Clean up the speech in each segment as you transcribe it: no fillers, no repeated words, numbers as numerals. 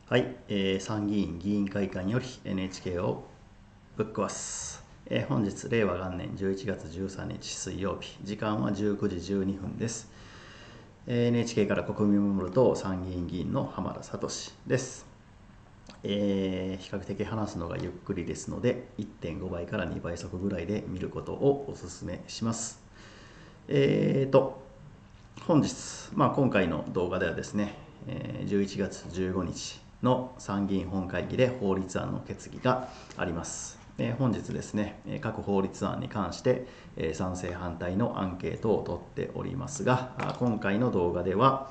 はい、参議院議員会館より NHK をぶっ壊す。本日、令和元年11月13日水曜日、時間は19時12分です。NHK から国民を守ると参議院議員の浜田聡です。比較的話すのがゆっくりですので、1.5 倍から2倍速ぐらいで見ることをお勧めします。本日、今回の動画ではですね、11月15日の参議院本会議で法律案の決議があります。本日ですね、各法律案に関して賛成反対のアンケートを取っておりますが、今回の動画では、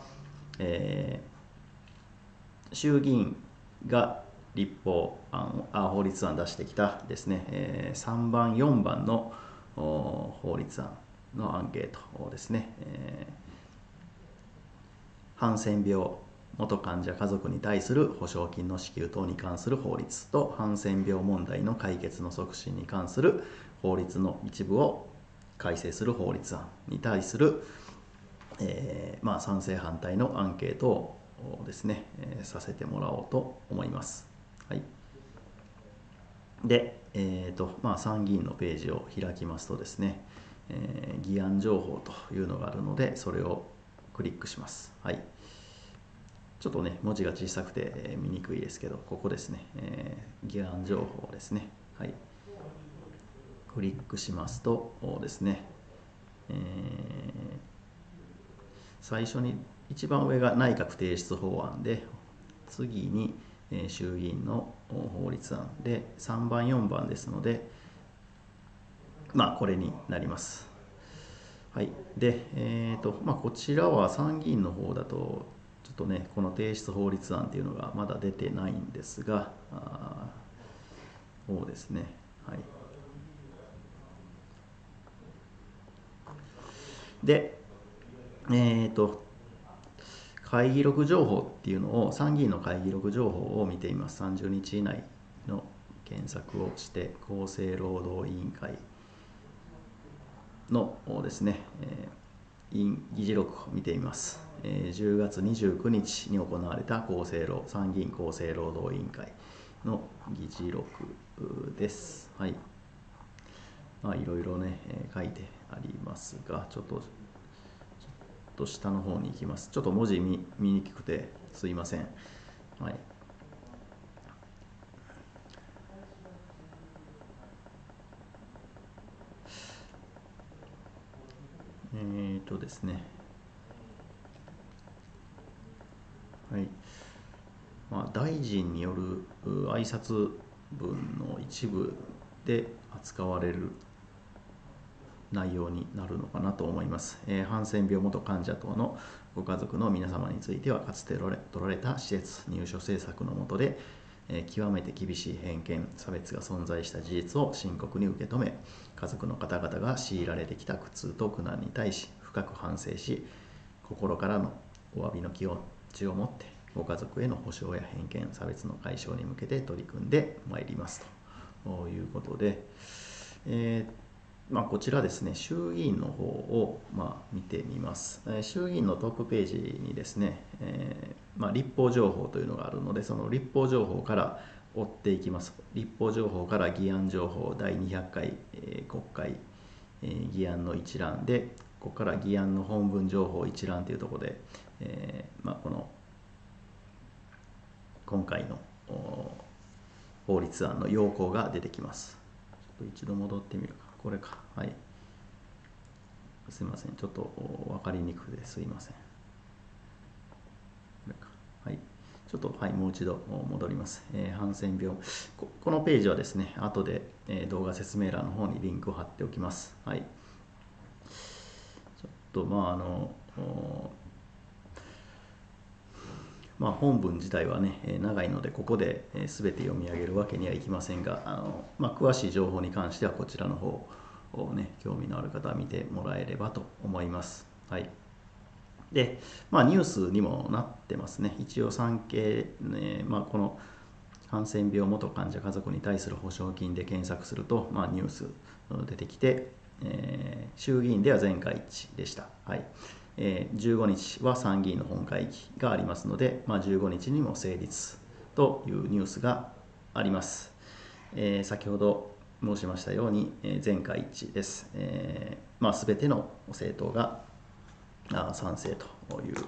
衆議院が法律案出してきたですね、3番、4番の法律案のアンケートをですね、ハンセン病元患者家族に対する保証金の支給等に関する法律とハンセン病問題の解決の促進に関する法律の一部を改正する法律案に対する、賛成反対のアンケートをですね、させてもらおうと思います。はい。で、参議院のページを開きますとですね、議案情報というのがあるので、それをクリックします。はい。ちょっとね、文字が小さくて見にくいですけど、ここですね、議案情報ですね。はい。クリックしますとですね、最初に一番上が内閣提出法案で、次に衆議院の法律案で、3番、4番ですので、これになります。はい。で、こちらは参議院の方だと、ちょっとね、この提出法律案っていうのがまだ出てないんですが、そうですね。はい。で、会議録情報っていうのを、参議院の会議録情報を見ています。30日以内の検索をして、厚生労働委員会のですね、議事録を見ています。10月29日に行われた参議院厚生労働委員会の議事録です。はい。いろいろね、書いてありますが、ちょっと下の方に行きます。ちょっと文字見にくくてすいません。はい。ですね。はい。大臣による挨拶文の一部で扱われる内容になるのかなと思います。ハンセン病元患者等のご家族の皆様については、かつて取られた施設入所政策の下で、極めて厳しい偏見、差別が存在した事実を深刻に受け止め、家族の方々が強いられてきた苦痛と苦難に対し深く反省し、心からのお詫びの気持ちを持って、ご家族への保障や偏見、差別の解消に向けて取り組んでまいりますということで、こちらですね、衆議院の方を見てみます。衆議院のトップページにですね、立法情報というのがあるので、その立法情報から追っていきます。立法情報から議案情報第200回、国会、議案の一覧で、ここから議案の本文情報一覧というところで、この今回の法律案の要項が出てきます。ちょっと一度戻ってみるか。これか。はい。すいません。ちょっと分かりにくくてすいません。これか。はい。ちょっと、はい、もう一度戻ります。ハンセン病。このページはですね、後で動画説明欄の方にリンクを貼っておきます。はい。ちょっと、本文自体はね、長いので、ここで全て読み上げるわけにはいきませんが、詳しい情報に関してはこちらの方をね、興味のある方は見てもらえればと思います。はい。で、ニュースにもなってますね。一応産経、このハンセン病元患者家族に対する保証金で検索すると、ニュース出てきて、衆議院では全会一致でした。はい。15日は参議院の本会議がありますので、15日にも成立というニュースがあります。先ほど申しましたように、全会一致です。全ての政党が賛成という、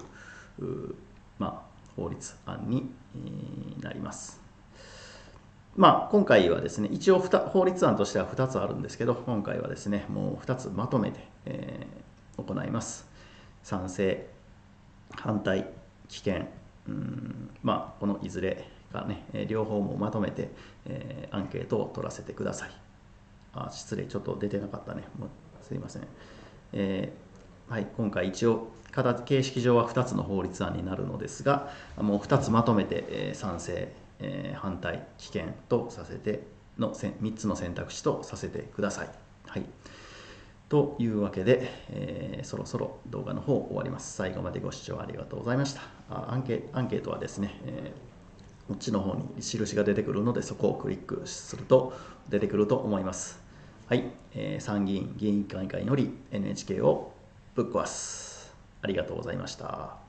法律案になります。今回はですね、一応法律案としては2つあるんですけど、今回はですね、もう2つまとめて、行います。賛成、反対、棄権、このいずれがね、両方もまとめて、アンケートを取らせてください。失礼、ちょっと出てなかったね。すいません。はい、今回一応形式上は2つの法律案になるのですが、もう2つまとめて、賛成、反対、棄権とさせての3つの選択肢とさせてください。はい、というわけで、そろそろ動画の方終わります。最後までご視聴ありがとうございました。アンケートはですね、こっちの方に印が出てくるので、そこをクリックすると出てくると思います。はい、参議院議員会館より NHK をぶっ壊す。ありがとうございました。